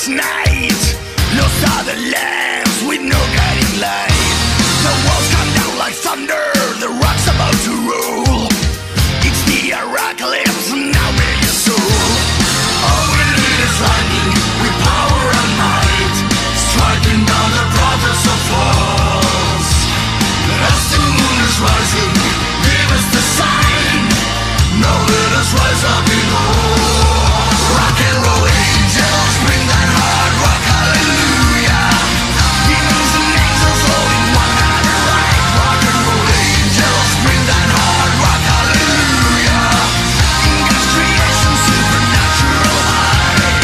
night. Lost are the lamps with no guiding light. The walls come down like thunder, the rock's about to roll. It's the apocalypse, now we're your soul. All we need is lightning with power and might, striking down the prophets of false. As the moon is rising, give us the sign. Now let us rise up in hope. Rock and roll angels, bring that hard rock, hallelujah. Demons and angels all in one hand and right. Rock and roll angels, bring that hard rock, hallelujah. In God's creation, supernatural high.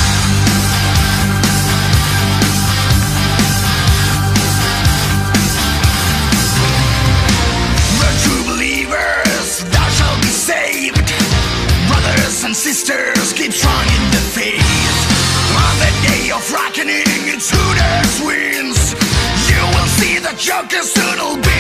The true believers, thou shalt be saved. Brothers and sisters, keep strong in the faith. On the day of reckoning, it's who that wins. You will see the Joker soon will be